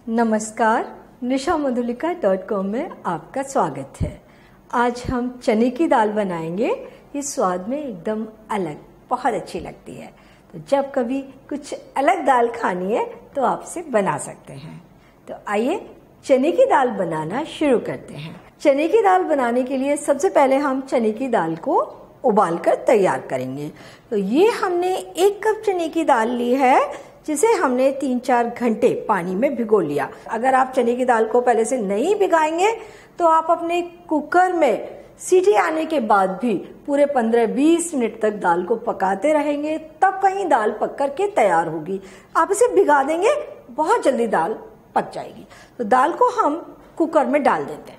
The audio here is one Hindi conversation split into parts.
नमस्कार, nishamodulika.com में आपका स्वागत है। आज हम चने की दाल बनाएंगे। ये स्वाद में एकदम अलग, बहुत अच्छी लगती है। तो जब कभी कुछ अलग दाल खानी है तो आपसे बना सकते हैं। तो आइए चने की दाल बनाना शुरू करते हैं। चने की दाल बनाने के लिए सबसे पहले हम चने की दाल को उबालकर तैयार करेंगे। तो ये हमने 1 कप चने की दाल ली है, जिसे हमने 3-4 घंटे पानी में भिगो लिया। अगर आप चने की दाल को पहले से नहीं भिगाएंगे तो आप अपने कुकर में सीटी आने के बाद भी पूरे 15-20 मिनट तक दाल को पकाते रहेंगे, तब कहीं दाल पक कर के तैयार होगी। आप इसे भिगा देंगे, बहुत जल्दी दाल पक जाएगी। तो दाल को हम कुकर में डाल देते हैं।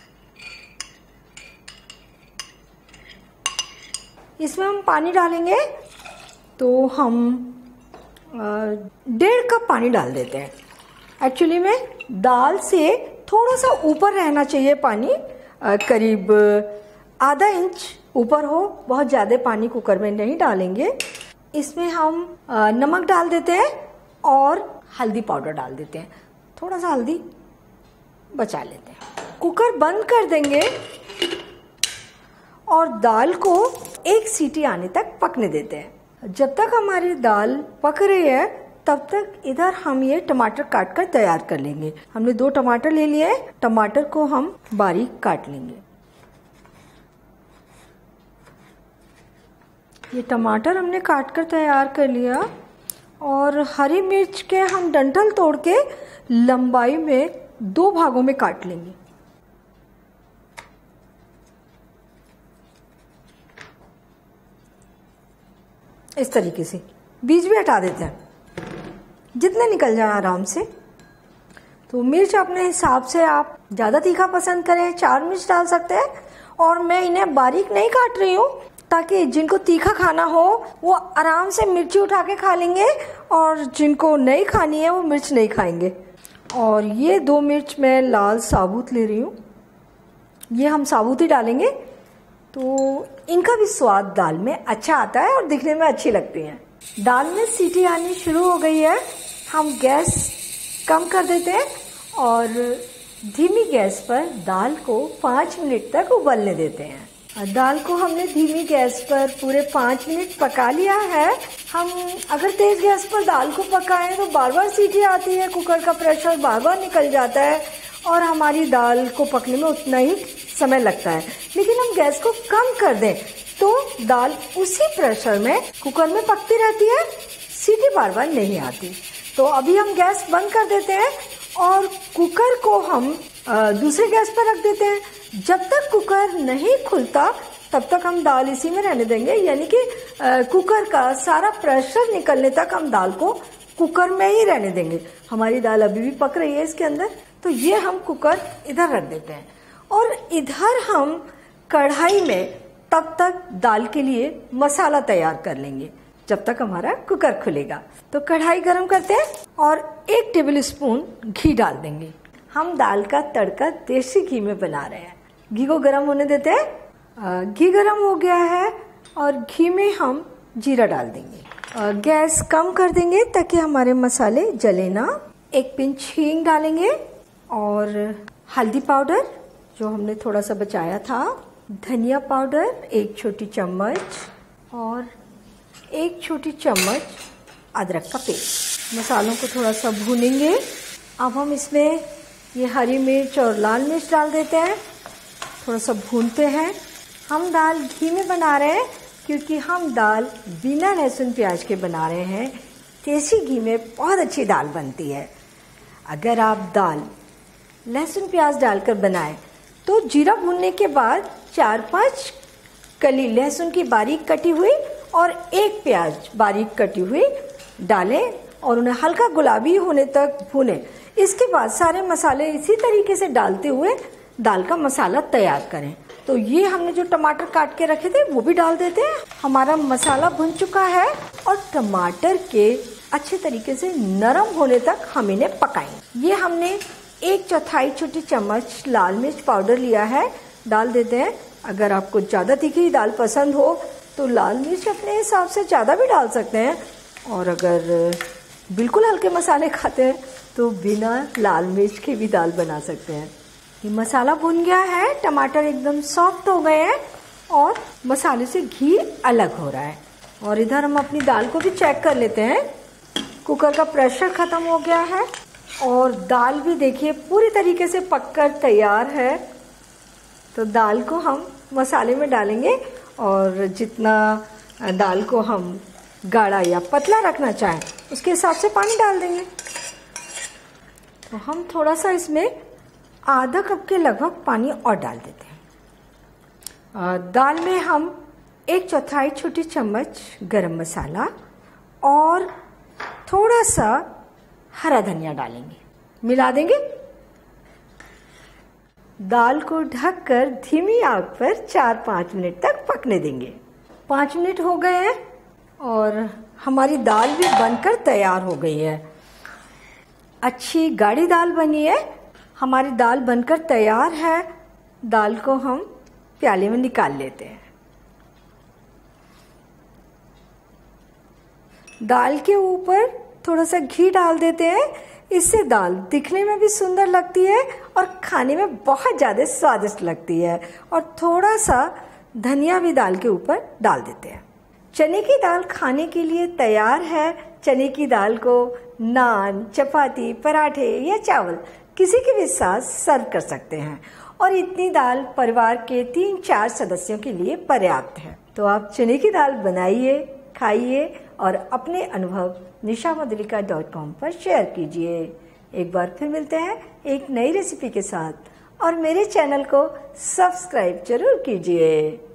इसमें हम पानी डालेंगे, तो हम 1.5 कप पानी डाल देते हैं। एक्चुअली में दाल से थोड़ा सा ऊपर रहना चाहिए पानी, करीब आधा इंच ऊपर हो। बहुत ज़्यादा पानी कुकर में नहीं डालेंगे। इसमें हम नमक डाल देते हैं और हल्दी पाउडर डाल देते हैं। थोड़ा सा हल्दी बचा लेते हैं। कुकर बंद कर देंगे और दाल को 1 सीटी आने तक पकने देते हैं। जब तक हमारी दाल पक रही है तब तक इधर हम ये टमाटर काट कर तैयार कर लेंगे। हमने 2 टमाटर ले लिए। टमाटर को हम बारीक काट लेंगे। ये टमाटर हमने काट कर तैयार कर लिया और हरी मिर्च के हम डंठल तोड़ के लंबाई में 2 भागों में काट लेंगे। इस तरीके से बीज भी हटा देते हैं, जितने निकल जाए आराम से। तो मिर्च अपने हिसाब से, आप ज़्यादा तीखा पसंद करें 4 मिर्च डाल सकते हैं। और मैं इन्हें बारीक नहीं काट रही हूँ, ताकि जिनको तीखा खाना हो वो आराम से मिर्ची उठा के खा लेंगे, और जिनको नहीं खानी है वो मिर्च नहीं खाएंगे। और ये 2 मिर्च मैं लाल साबुत ले रही हूँ। ये हम साबुत ही डालेंगे, तो इनका भी स्वाद दाल में अच्छा आता है और दिखने में अच्छी लगती हैं। दाल में सीटी आनी शुरू हो गई है। हम गैस कम कर देते हैं और धीमी गैस पर दाल को 5 मिनट तक उबलने देते हैं। दाल को हमने धीमी गैस पर पूरे 5 मिनट पका लिया है। हम अगर तेज गैस पर दाल को पकाएं तो बार बार सीटी आती है, कुकर का प्रेशर बार बार निकल जाता है और हमारी दाल को पकने में उतना ही समय लगता है। लेकिन हम गैस को कम कर दें तो दाल उसी प्रेशर में कुकर में पकती रहती है, सीटी बार बार नहीं आती। तो अभी हम गैस बंद कर देते हैं और कुकर को हम दूसरे गैस पर रख देते हैं। जब तक कुकर नहीं खुलता तब तक हम दाल इसी में रहने देंगे, यानी कि कुकर का सारा प्रेशर निकलने तक हम दाल को कुकर में ही रहने देंगे। हमारी दाल अभी भी पक रही है इसके अंदर। तो ये हम कुकर इधर रख देते हैं और इधर हम कढ़ाई में तब तक दाल के लिए मसाला तैयार कर लेंगे, जब तक हमारा कुकर खुलेगा। तो कढ़ाई गरम करते हैं और 1 टेबल स्पून घी डाल देंगे। हम दाल का तड़का देसी घी में बना रहे हैं। घी को गरम होने देते हैं। घी गरम हो गया है और घी में हम जीरा डाल देंगे। गैस कम कर देंगे ताकि हमारे मसाले जले ना। 1 पिंच हींग डालेंगे और हल्दी पाउडर जो हमने थोड़ा सा बचाया था, धनिया पाउडर 1 छोटी चम्मच और 1 छोटी चम्मच अदरक का पेस्ट। मसालों को थोड़ा सा भूनेंगे। अब हम इसमें ये हरी मिर्च और लाल मिर्च डाल देते हैं। थोड़ा सा भूनते हैं। हम दाल घी में बना रहे हैं क्योंकि हम दाल बिना लहसुन प्याज के बना रहे हैं। देसी घी में बहुत अच्छी दाल बनती है। अगर आप दाल लहसुन प्याज डालकर बनाएं तो जीरा भूनने के बाद 4-5 कली लहसुन की बारीक कटी हुई और 1 प्याज बारीक कटी हुई डालें और उन्हें हल्का गुलाबी होने तक भूनें। इसके बाद सारे मसाले इसी तरीके से डालते हुए दाल का मसाला तैयार करें। तो ये हमने जो टमाटर काट के रखे थे वो भी डाल देते हैं। हमारा मसाला भुन चुका है और टमाटर के अच्छे तरीके से नरम होने तक हम इन्हें पकाएं। ये हमने 1/4 छोटी चम्मच लाल मिर्च पाउडर लिया है, डाल देते हैं। अगर आपको ज़्यादा तीखी दाल पसंद हो तो लाल मिर्च अपने हिसाब से ज़्यादा भी डाल सकते हैं, और अगर बिल्कुल हल्के मसाले खाते हैं तो बिना लाल मिर्च के भी दाल बना सकते हैं। ये मसाला भुन गया है, टमाटर एकदम सॉफ्ट हो गए हैं और मसाले से घी अलग हो रहा है। और इधर हम अपनी दाल को भी चेक कर लेते हैं। कुकर का प्रेशर ख़त्म हो गया है और दाल भी देखिए पूरी तरीके से पककर तैयार है। तो दाल को हम मसाले में डालेंगे और जितना दाल को हम गाढ़ा या पतला रखना चाहें उसके हिसाब से पानी डाल देंगे। तो हम थोड़ा सा इसमें आधा कप के लगभग पानी और डाल देते हैं। दाल में हम 1/4 छोटी चम्मच गरम मसाला और थोड़ा सा हरा धनिया डालेंगे, मिला देंगे। दाल को ढककर धीमी आंच पर 4-5 मिनट तक पकने देंगे। 5 मिनट हो गए हैं और हमारी दाल भी बनकर तैयार हो गई है। अच्छी गाढ़ी दाल बनी है। हमारी दाल बनकर तैयार है। दाल को हम प्याले में निकाल लेते हैं। दाल के ऊपर थोड़ा सा घी डाल देते हैं। इससे दाल दिखने में भी सुंदर लगती है और खाने में बहुत ज़्यादा स्वादिष्ट लगती है। और थोड़ा सा धनिया भी दाल के ऊपर डाल देते हैं। चने की दाल खाने के लिए तैयार है। चने की दाल को नान, चपाती, पराठे या चावल किसी के भी साथ सर्व कर सकते हैं और इतनी दाल परिवार के 3-4 सदस्यों के लिए पर्याप्त है। तो आप चने की दाल बनाइए, खाइए और अपने अनुभव nishamadulika.com पर शेयर कीजिए। एक बार फिर मिलते हैं एक नई रेसिपी के साथ और मेरे चैनल को सब्सक्राइब जरूर कीजिए।